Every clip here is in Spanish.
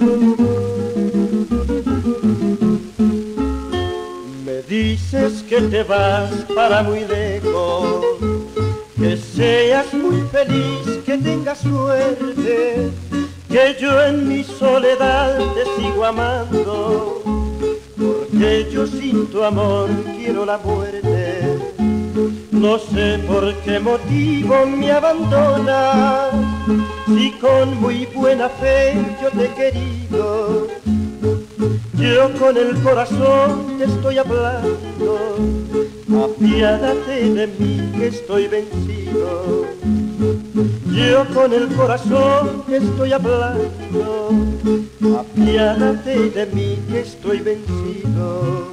Me dices que te vas para muy lejos, que seas muy feliz, que tengas suerte, que yo en mi soledad te sigo amando, porque yo sin tu amor quiero la muerte. No sé por qué motivo me abandonas, si con muy buena fe yo te he querido. Yo con el corazón te estoy hablando, apiádate de mí que estoy vencido. Yo con el corazón te estoy hablando, apiádate de mí que estoy vencido.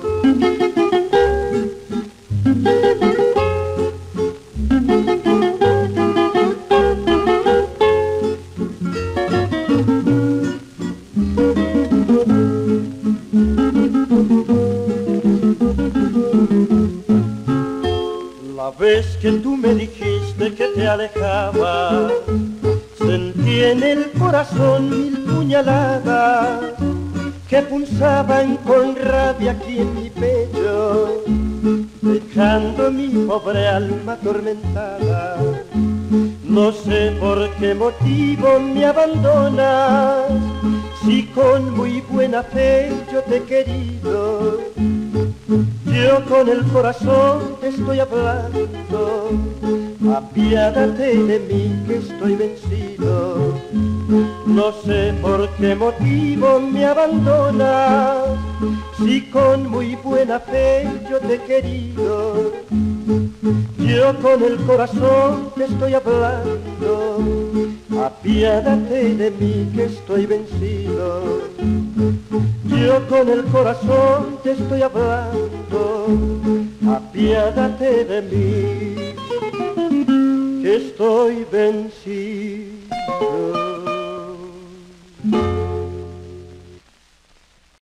La vez que tú me dijiste que te alejabas, sentí en el corazón mil puñaladas que punzaban con rabia aquí en mi pecho, dejando mi pobre alma atormentada. No sé por qué motivo me abandonas, si con muy buena fe yo te he querido. Yo con el corazón te estoy hablando, apiádate de mí que estoy vencido. No sé por qué motivo me abandonas, si con muy buena fe yo te he querido. Yo con el corazón te estoy hablando, apiádate de mí que estoy vencido. Yo con el corazón te estoy hablando, apiádate de mí que estoy vencido.